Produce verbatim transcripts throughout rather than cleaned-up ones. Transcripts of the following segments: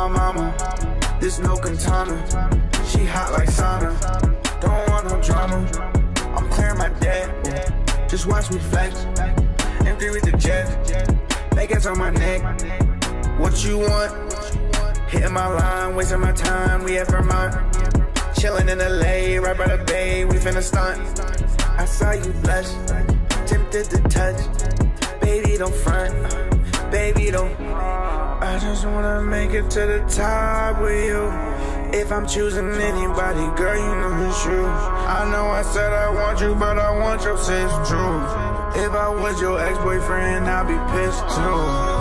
my mama, this no katana. She hot like sauna, don't want no drama. I'm clearing my debt, just watch me flex. M three with the jet, baguettes on my neck. What you want? Hitting my line, wasting my time, we at Vermont. Chillin' in L A, right by the bay, we finna stunt. I saw you blush, tempted to touch. Baby, don't front, baby, don't. I just wanna make it to the top with you. If I'm choosing anybody, girl, you know it's you. I know I said I want you, but I want your sis true. If I was your ex-boyfriend, I'd be pissed too.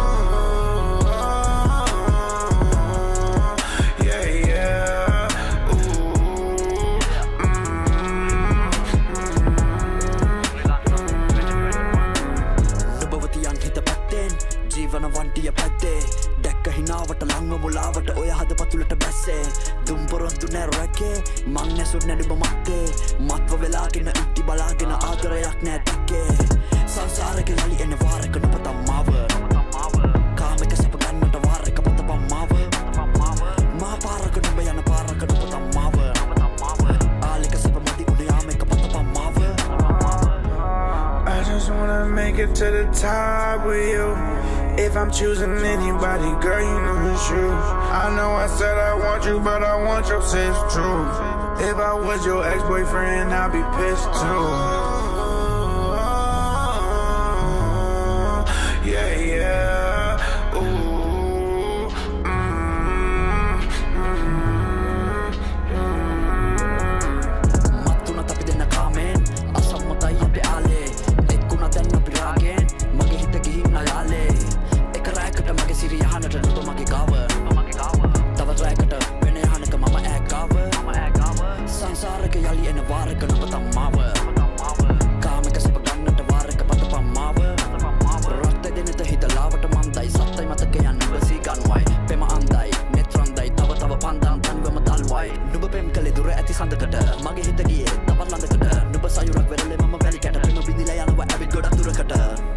වන්ටිය පැත්තේ දැක්ක හිනාවට ලංව මුලාවට ඔය හද පතුලට බැස්සේ දුම්පොරොන්තු නෑ රැකේ මං නැසුත් නැඩුම මත්තේ මත්ව වෙලාගෙන ඉට්ටි බලාගෙන ආදරයක් නෑ දැක්කේ සංසාරක ලලි එන වාරක නොපතම් මාව කාමක සැප ගන්නට වාරක පතපම් මාව මා පාරක නුඹ යන පාරක නොපතම් මාව ආලික සැප මදි උඩ යාමක පතපම් මාව I just wanna make it to the top with you. If I'm choosing anybody, girl, you know it's you. I know I said I want you, but I want your sis true. If I was your ex-boyfriend, I'd be pissed too. Yeah, yeah. Ooh. Mm, mm, mm. Matuna tapi denna kamen, asam matai api ale. Ekkuna denna piragen, mage hita gihin nayale. Ekaraකට mage siri yahanata nuba mage gawa. Tawa raකට wena yahanaka mama ekawa. Sansaraka yali ena waraka nuba mawa. Kamaka sapa gannata waraka patapa mawa. Ratta denita hita lawata mandai sattai matake yan nuba si ganwai. Pema andai netrandai tawa tawa pandang tanwama talwai. Nuba pem kale dura ati sandakata mage hita giye tawa landakata. Nuba sayurak verale mama valley kata pema bindila yanawa abid godak durakata.